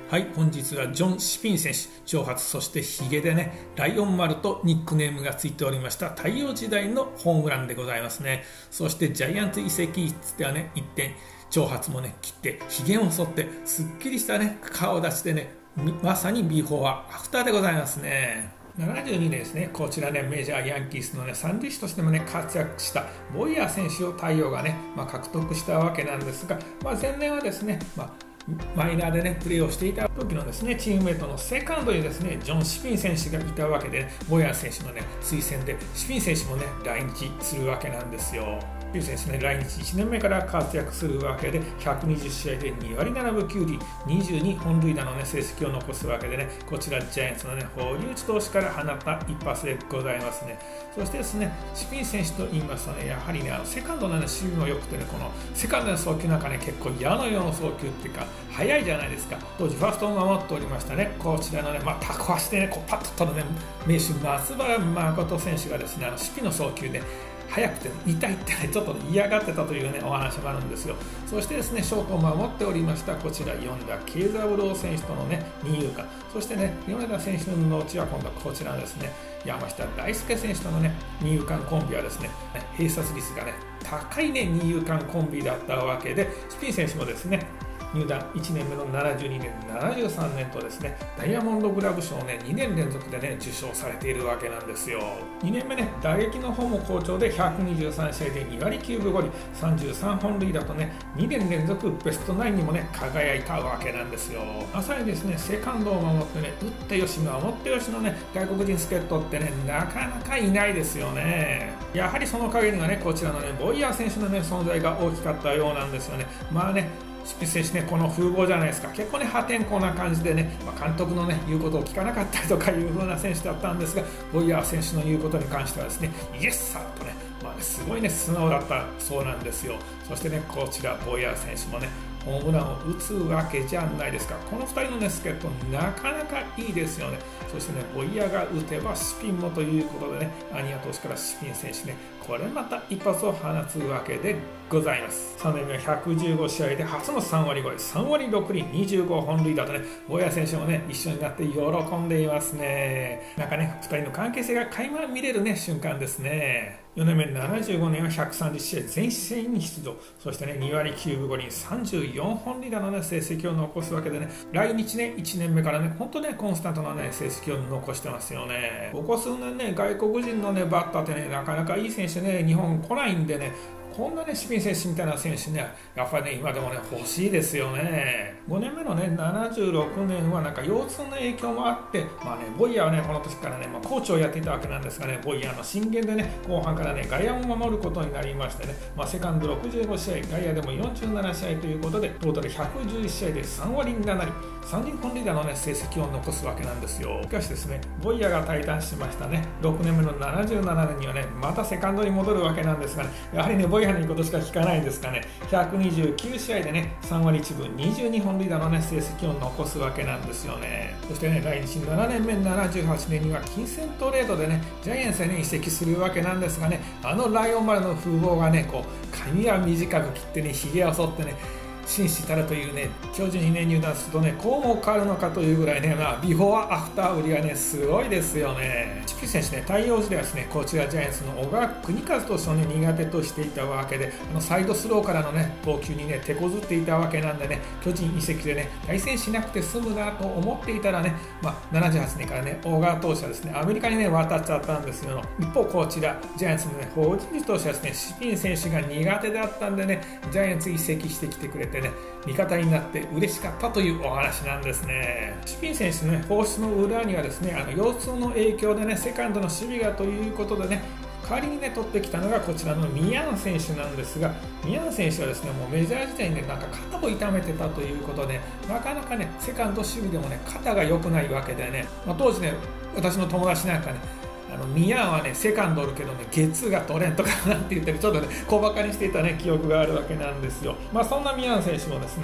はい、本日はジョン・シピン選手、長髪、そしてヒゲでね、ライオン丸とニックネームがついておりました太陽時代のホームランでございますね。そしてジャイアンツ移籍室ではね、一点、長髪もね、切って、ヒゲも剃って、すっきりしたね、顔立ちでね、まさにビフォーアフターでございますね。72年ですね、こちらね、メジャーヤンキースのね、三塁手としてもね、活躍したボイヤー選手を太陽がね、獲得したわけなんですが、前年はですね、マイナーでね、プレーをしていた時のですね、チームメイトのセカンドにですね、ジョン・シピン選手がいたわけで、ボイヤー選手のね、推薦で、シピン選手もね、来日するわけなんですよ。シピン選手ね、来日1年目から活躍するわけで、120試合で2割7分9厘、22本塁打のね、成績を残すわけでね、こちらジャイアンツのね、保留地投手から放った一発でございますね。そしてですね、シピン選手と言いますとね、やはりね、セカンドの、ね、守備も良くてね、このセカンドの送球なんかね、結構矢のような送球っていうか、速いじゃないですか。当時ファーストを守っておりましたね、こちらのね、タコ足でね、こうパッと取るね、名手松原誠選手がですね、守備の送球で、速くて痛いってね、ちょっと嫌がってたというね、お話もあるんですよ。そしてですね、ショートを守っておりました、こちら、米田慶三郎選手とのね、二遊間。そしてね、米田選手の後は今度はこちらですね、山下大輔選手とのね、二遊間コンビはですね、併殺率がね、高いね、二遊間コンビだったわけで、スピン選手もですね、入団1年目の72年、73年とですね、ダイヤモンドグラブ賞をね、2年連続でね、受賞されているわけなんですよ。2年目ね、打撃の方も好調で123試合で2割9分5厘、33本塁打とね、2年連続ベストナインにもね、輝いたわけなんですよ。まさにですね、セカンドを守ってね、打ってよし、守ってよしのね、外国人助っ人ってね、なかなかいないですよね。やはりその陰にはね、こちらのね、ボイヤー選手のね、存在が大きかったようなんですよね。シピン選手ね、この風貌じゃないですか、結構ね、破天荒な感じでね、監督のね、言うことを聞かなかったりとかいう風な選手だったんですが、ボイヤー選手の言うことに関してはですね、イエスサーとね、すごいね、素直だったそうなんですよ。そしてね、こちら、ボイヤー選手もね、ホームランを打つわけじゃないですか。この2人のね、助っ人、なかなかいいですよね。そしてね、ボイヤーが打てばシピンもということでね、アニア投手からシピン選手ね、これまた一発を放つわけでございます。3年目は115試合で初の3割超え、3割6厘、25本塁打とね、ボイヤー選手もね、一緒になって喜んでいますね。なんかね、2人の関係性が垣間見れるね、瞬間ですね。4年目75年は130試合全試合に出場、そしてね、2割9分5厘、34本塁打のね、成績を残すわけでね、来日ね、1年目からね、本当ね、コンスタントなね、成績を残してますよね。ここ数年ね、外国人のね、バッターってね、なかなかいい選手ね、日本来ないんでね、こんなね、シピン選手みたいな選手ね、やっぱりね、今でもね、欲しいですよね。5年目のね、76年はなんか腰痛の影響もあって、ボイヤーはね、この年からね、コーチをやっていたわけなんですがね、ボイヤーの進言でね、後半からね、外野を守ることになりましてね、セカンド65試合、外野でも47試合ということで、トータル111試合で3割7厘、30本塁打のね、成績を残すわけなんですよ。しかしですね、ボイヤーが退団しましたね、6年目の77年にはね、またセカンドに戻るわけなんですがね、やはりね、ボイヤーの言うことしか聞かないんですかね、129試合でね、3割1分22本塁打のね、成績を残すわけなんですよね。そしてね、来日7年目78年には金銭トレードでね、ジャイアンツへね、移籍するわけなんですがね、ライオン丸の風貌がね、こう、髪は短く切ってね、髭を剃ってね、紳士たるというね、巨人にね、入団するとね、こうも変わるのかというぐらいね、ビフォーアフター売りがね、すごいですよね。シピン選手ね、太陽時代はですね、こちらジャイアンツの小川邦和投手をね、苦手としていたわけで、サイドスローからのね、投球にね、手こずっていたわけなんでね、巨人移籍でね、対戦しなくて済むなと思っていたらね、78年からね、小川投手はですね、アメリカにね、渡っちゃったんですよ。一方、こちら、ジャイアンツのね、ホージン投手はですね、シピン選手が苦手だったんでね、ジャイアンツ移籍してきてくれてね、味方になって嬉しかったというお話なんですね。シピン選手の、ね、放出の裏にはですね、腰痛の影響でね、セカンドの守備がということでね、代わりにね、取ってきたのがこちらのミヤン選手なんですが、ミヤン選手はですね、もうメジャー時代にね、なんか肩を痛めてたということで、なかなかね、セカンド守備でもね、肩が良くないわけでね、当時ね、私の友達なんかね、ミヤンはね、セカンドおるけどね、ゲッツーが取れんとかなんて言ってちょっとね、小馬鹿にしていたね、記憶があるわけなんですよ。そんなミヤン選手もですね、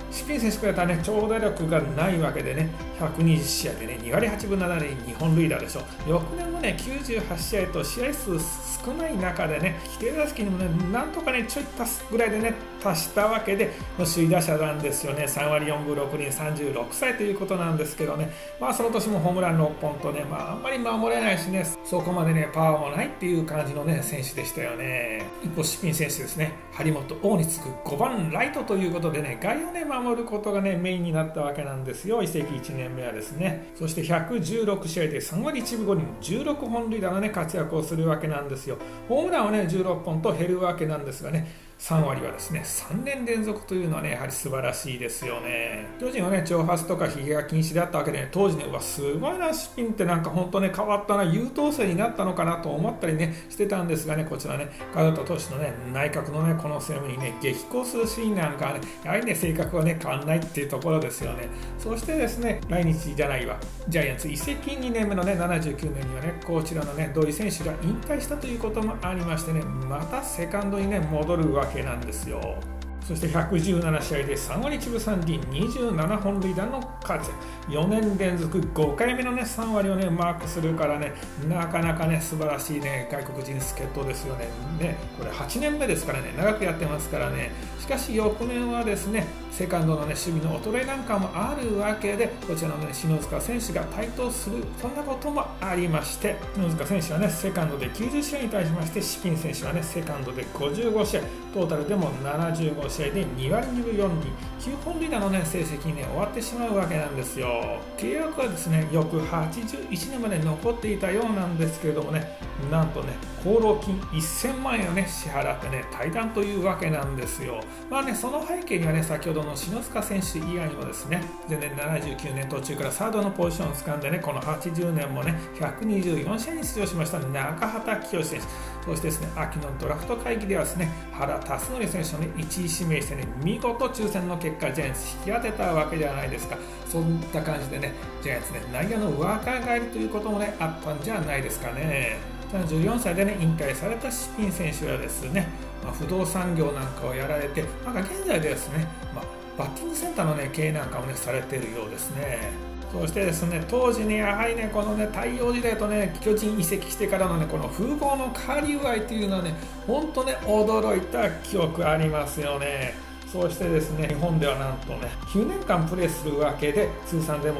シピン選手からね、長打力がないわけでね、120試合でね、2割8分7厘、2本塁打でしょ。翌年もね、98試合と試合数少ない中でね、規定打席にもね、なんとかね、ちょい足すぐらいでね、足したわけで、首位打者なんですよね。3割4分6厘、36歳ということなんですけどね、その年もホームラン6本とね、あんまり守れないしね、そこまでね、パワーもないっていう感じのね、選手でしたよね。一方、シピン選手ですね、張本王に次ぐ5番ライトということでね、外野をね、守ることがね、メインになったわけなんですよ。移籍1年目はですね。そして116試合で3割1分5厘、16本塁打のね、活躍をするわけなんですよ。ホームランはね、16本と減るわけなんですがね、3割はですね、3年連続というのはね、やはり素晴らしいですよね。巨人はね、長髪とかひげが禁止であったわけで、ね、当時ね、すごいな、シピンってなんか本当ね、変わったな、優等生になったのかなと思ったりね、してたんですがね、こちらね、門田投手のね、内角のね、このセーブにね、激高するシーンなんかはね、やはりね、性格はね、変わんないっていうところですよね。そしてですね、来日じゃないわ、ジャイアンツ移籍2年目のね、79年にはね、こちらのね、土井選手が引退したということもありましてね、またセカンドにね、戻るわけなんですよ。そして117試合で3割1分3厘、27本塁打の活躍、4年連続5回目の、ね、3割を、ね、マークするからね、なかなかね、素晴らしい、ね、外国人助っ人ですよね。これ8年目ですからね、長くやってますからね。しかし翌年はですね、セカンドの、ね、守備の衰えなんかもあるわけで、こちらの、ね、篠塚選手が台頭する、そんなこともありまして、篠塚選手は、ね、セカンドで90試合に対しまして、シピン選手は、ね、セカンドで55試合、トータルでも75試合で2割2分4厘、9本塁打の、ね、成績に、ね、終わってしまうわけなんですよ。契約はですね、翌81年まで残っていたようなんですけれどもね、なんとね、功労金1000万円を、ね、支払ってね、退団というわけなんですよ。その背景にはね、先ほどの篠塚選手以外にもですね、前年79年途中からサードのポジションを掴んでね、この80年もね、124試合に出場しました中畑清選手、そしてですね、秋のドラフト会議ではですね、原辰徳選手をね、1位指名してね、見事抽選の結果、ジャイアンツ引き当てたわけじゃないですか。そういった感じでね、ジャイアンツね、内野の若返りということもね、あったんじゃないですかね。34歳でね、引退されたシピン選手はですね、不動産業なんかをやられて、現在でですね、バッティングセンターの、ね、経営なんかも、ね、されているようですね。そしてですね、当時ね、やはりね、このね、太陽時代とね、巨人移籍してからのね、この風貌の変わり具合というのはね、本当ね、驚いた記憶ありますよね。そうしてですね、日本ではなんとね、9年間プレーするわけで、通算でも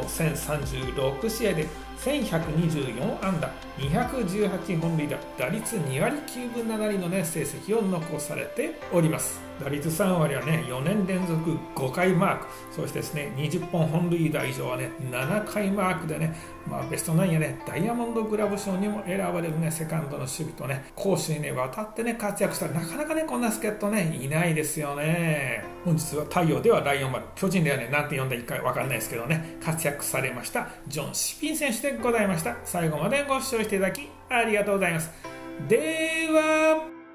1036試合で1124安打、218本塁打、打率2割9分7厘の、ね、成績を残されております。打率3割はね、4年連続5回マーク、そしてですね、20本本塁打以上はね、7回マークでね、ベストナインやね、ダイヤモンドグラブ賞にも選ばれるね、セカンドの守備とね、攻守にね、渡ってね、活躍した、なかなかね、こんな助っ人ね、いないですよね。本日は太陽ではライオン丸、巨人ではね、なんて呼んだらいいかわかんないですけどね、活躍されました、ジョン・シピン選手でございました。最後までご視聴していただき、ありがとうございます。では、